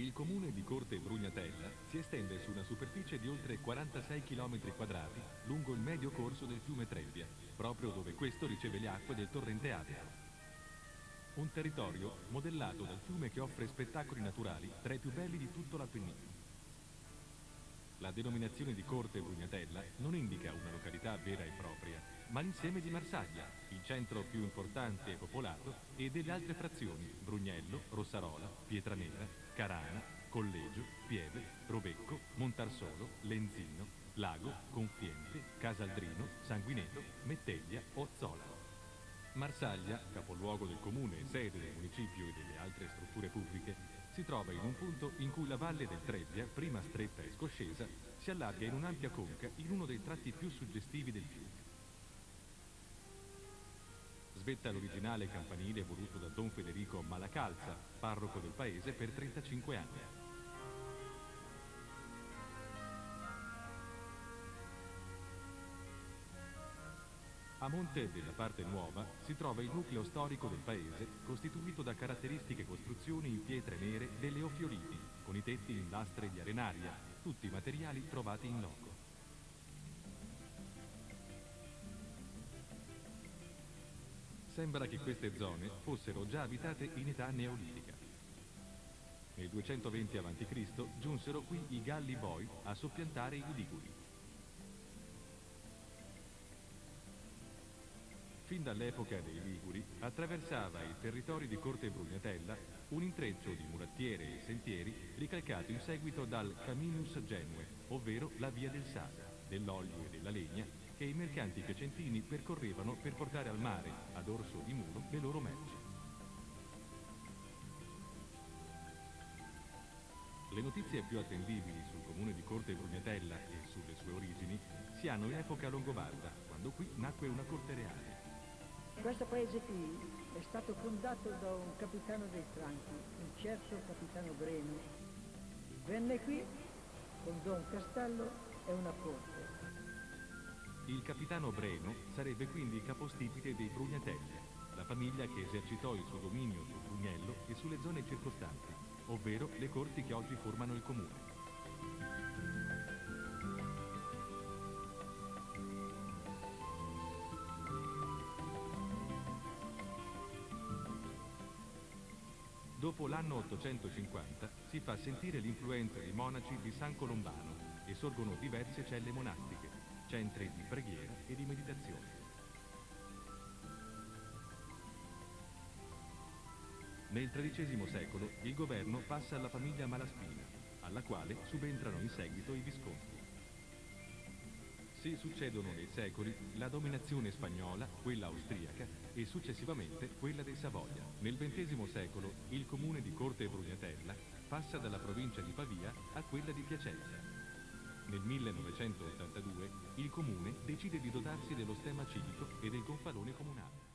Il comune di Corte Brugnatella si estende su una superficie di oltre 46 km quadrati lungo il medio corso del fiume Trebbia, proprio dove questo riceve le acque del torrente Adriano. Un territorio modellato dal fiume che offre spettacoli naturali tra i più belli di tutto l'Appennino. La denominazione di Corte Brugnatella non indica una località vera e propria, ma l'insieme di Marsaglia, il centro più importante e popolato, e delle altre frazioni: Brugnello, Rossarola, Pietranera, Carana, Collegio, Pieve, Robecco, Montarsolo, Lenzino, Lago, Confiente, Casaldrino, Sanguineto, Metteglia, Ozzola. Marsaglia, capoluogo del comune e sede del municipio e delle altre strutture pubbliche, si trova in un punto in cui la valle del Trebbia, prima stretta e scoscesa, si allarga in un'ampia conca in uno dei tratti più suggestivi del fiume. Svetta l'originale campanile voluto da Don Federico Malacalza, parroco del paese per 35 anni. A monte della parte nuova si trova il nucleo storico del paese, costituito da caratteristiche costruzioni in pietre nere delle Ofioliti, con i tetti in lastre di arenaria, tutti materiali trovati in loco. Sembra che queste zone fossero già abitate in età neolitica. Nel 220 a.C. giunsero qui i Galli Boi a soppiantare i Liguri. Fin dall'epoca dei Liguri attraversava il territorio di Corte Brugnatella un intreccio di murattiere e sentieri ricalcato in seguito dal Caminus Genue, ovvero la via del sale, dell'olio e della legna che i mercanti piacentini percorrevano per portare al mare, ad orso di mulo, le loro merci. Le notizie più attendibili sul comune di Corte Brugnatella e sulle sue origini si hanno in epoca longobarda, quando qui nacque una corte reale. Questo paese qui è stato fondato da un capitano dei Franchi, il certo capitano Breno. Venne qui con Don Castello e una corte. Il capitano Breno sarebbe quindi capostipite dei Brugnatelli, la famiglia che esercitò il suo dominio sul Brugnello e sulle zone circostanti, ovvero le corti che oggi formano il comune. Dopo l'anno 850 si fa sentire l'influenza dei monaci di San Colombano e sorgono diverse celle monastiche, centri di preghiera e di meditazione. Nel XIII secolo il governo passa alla famiglia Malaspina, alla quale subentrano in seguito i Visconti. Si succedono nei secoli la dominazione spagnola, quella austriaca e successivamente quella dei Savoia. Nel XX secolo il comune di Corte Brugnatella passa dalla provincia di Pavia a quella di Piacenza. Nel 1982 il comune decide di dotarsi dello stemma civico e del gonfalone comunale.